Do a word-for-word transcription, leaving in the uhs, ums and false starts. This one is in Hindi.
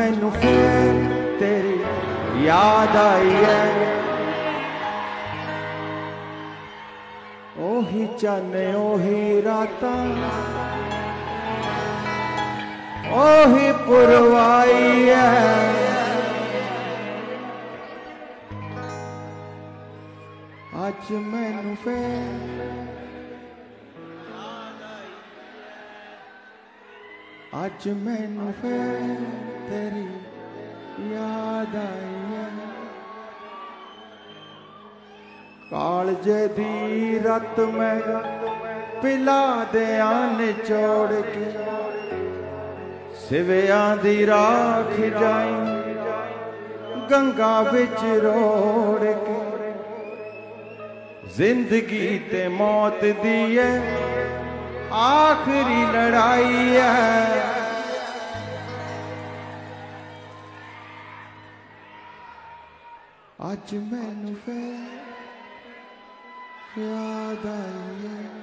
मैनू फिर तेरी याद आई है, ओही चाने ओही रातां ओही पुरवाई है, अज मैनू फिर अज मैनू फिर तेरी याद आई है। कालजे दी रत मैं पिला दिया निचोड़ के, सिवियां दी राख जाई गंगा विच रोड़ के, जिंदगी ते मौत दी है आखिरी लड़ाई है, अज मैनू फिर याद आई है।